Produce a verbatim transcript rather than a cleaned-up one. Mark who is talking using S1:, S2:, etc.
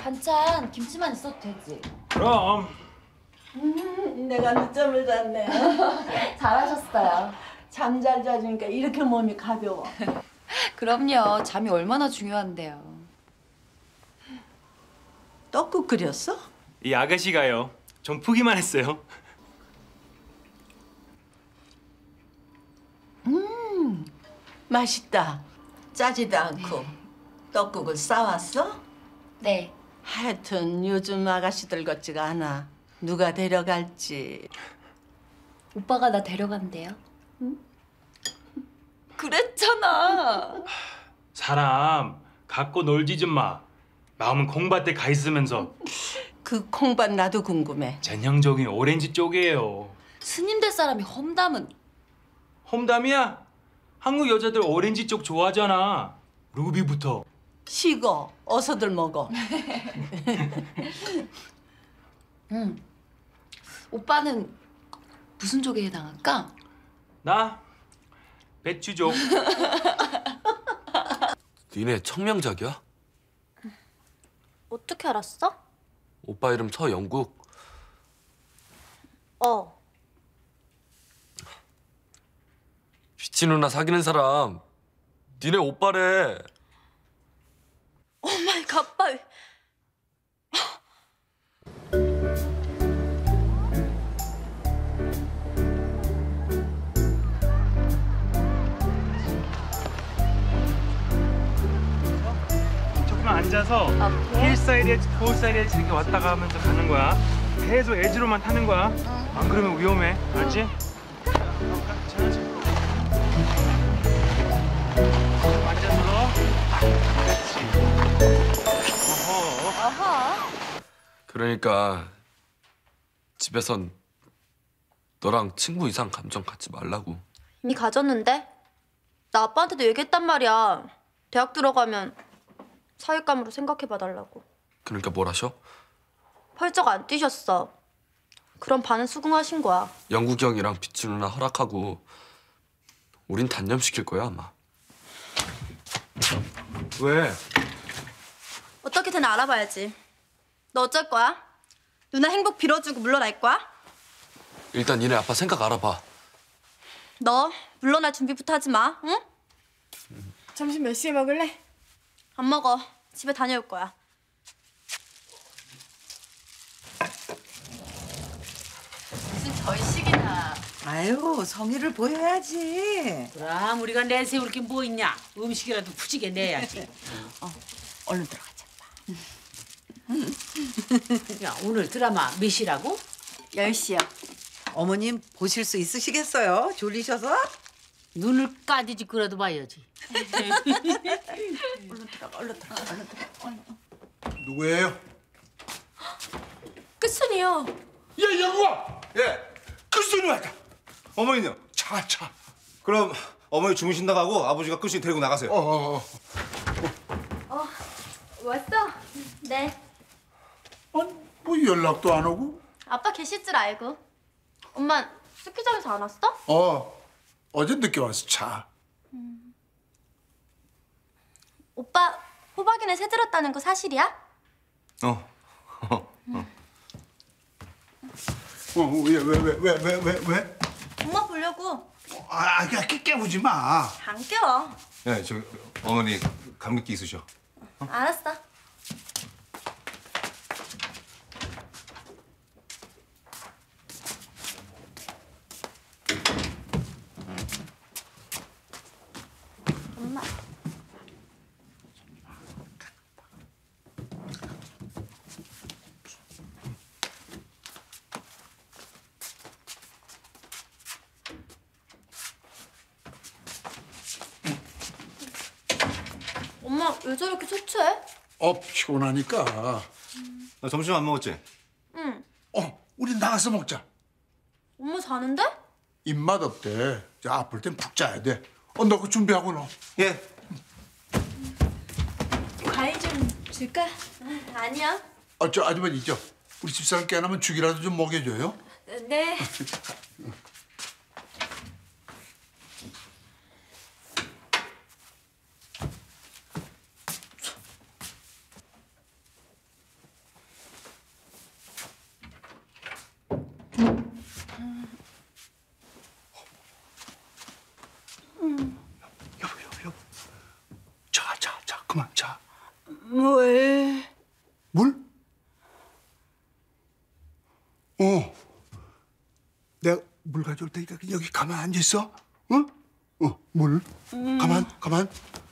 S1: 반찬 김치만 있어도 되지?
S2: 그럼.
S3: 음, 내가 늦잠을 잤네.
S1: 잘하셨어요.
S3: 잠 잘 자주니까 이렇게 몸이 가벼워.
S1: 그럼요. 잠이 얼마나 중요한데요.
S3: 떡국 끓였어?
S2: 이 아가씨가요. 전 푸기만 했어요.
S3: 음, 맛있다. 짜지도 않고. 떡국을 싸왔어?
S1: 네.
S3: 하여튼 요즘 아가씨들 같지가 않아. 누가 데려갈지.
S1: 오빠가 나 데려간대요. 응? 그랬잖아.
S2: 사람 갖고 놀지 좀 마. 마음은 공밭에 가 있으면서.
S3: 그 콩밭 나도 궁금해.
S2: 전형적인 오렌지 쪽이에요.
S1: 스님 될 사람이 험담은.
S2: 험담이야? 한국 여자들 오렌지 쪽 좋아하잖아. 루비부터.
S3: 식어. 어서들 먹어.
S1: 응. 오빠는 무슨 쪽에 해당할까?
S2: 나 배추족.
S4: 니네 청명작이야?
S5: 어떻게 알았어?
S4: 오빠 이름 서영국.
S5: 어.
S4: 비치 누나 사귀는 사람 니네 오빠래.
S5: 오마이 갓발.
S2: 조금만 앉아서 힐사이드, 포사이드 이렇게 왔다가 하면서 가는 거야. 계속 에지로만 타는 거야. 안 그러면 위험해. 알지? 앉아서. 그렇지. 어허.
S5: 아하.
S4: 그러니까 집에선 너랑 친구 이상 감정 갖지 말라고.
S5: 이미 가졌는데? 나 아빠한테도 얘기했단 말이야. 대학 들어가면 사윗감으로 생각해봐달라고.
S4: 그러니까 뭘 하셔?
S5: 펄쩍 안 뛰셨어. 그럼 반은 수긍하신 거야.
S4: 영국이 형이랑 비치 누나 허락하고 우린 단념시킬 거야 아마.
S2: 왜?
S5: 어떻게든 알아봐야지. 너 어쩔 거야? 누나 행복 빌어주고 물러날 거야?
S4: 일단 니네 아빠 생각 알아봐.
S5: 너 물러날 준비부터 하지 마, 응?
S6: 점심 몇 시에 먹을래?
S5: 안 먹어. 집에 다녀올 거야.
S1: 무슨 결식이나.
S7: 아유, 성의를 보여야지.
S8: 그럼 우리가 내세울 게 뭐 있냐? 음식이라도 푸지게 내야지.
S7: 어, 얼른 들어가자.
S8: 야, 오늘 드라마 몇 시라고?
S5: 열 시요.
S7: 어머님 보실 수 있으시겠어요? 졸리셔서?
S8: 눈을 까디지 그래도 봐야지.
S7: 얼른 들어가, 얼른 들어가, 얼른 들어가. 얼른.
S9: 누구예요?
S5: 끝순이요.
S9: 예, 영구아! 예, 끝순이 왔다. 어머니요, 차, 차.
S10: 그럼 어머니 주무신다 가고 아버지가 끝이 데리고 나가세요.
S9: 어, 어, 어.
S5: 어, 왔어? 네.
S9: 어, 뭐 연락도 안 오고?
S5: 아빠 계실 줄 알고. 엄마 스키장에서 안 왔어?
S9: 어, 어제 늦게 와서 차.
S5: 음. 오빠 호박이네 새 들었다는 거 사실이야?
S10: 어.
S9: 어, 왜, 왜, 왜, 왜, 왜, 왜, 왜?
S5: 엄마 보려고.
S9: 아, 아, 깨, 깨우지 마.
S5: 안 깨워.
S10: 네, 저 어머니 감기 있으셔.
S5: 어? 알았어. 엄마. 엄마 왜 저렇게 초췌해?
S9: 어, 피곤하니까.
S10: 나 점심 안 먹었지?
S5: 응.
S9: 어, 우리 나가서 먹자.
S5: 엄마 자는데?
S9: 입맛 없대. 자, 아플 땐 푹 자야 돼. 어, 너 그거 준비하고 넣어.
S10: 예.
S6: 과일 좀 줄까?
S5: 아니야.
S9: 어, 저 아주머니 있죠? 우리 집사람 깨어나면 죽이라도 좀 먹여줘요.
S6: 네.
S11: 어. 내가 물 가져올 테니까 여기 가만 앉아 있어. 응? 어, 물. 가만, 가만.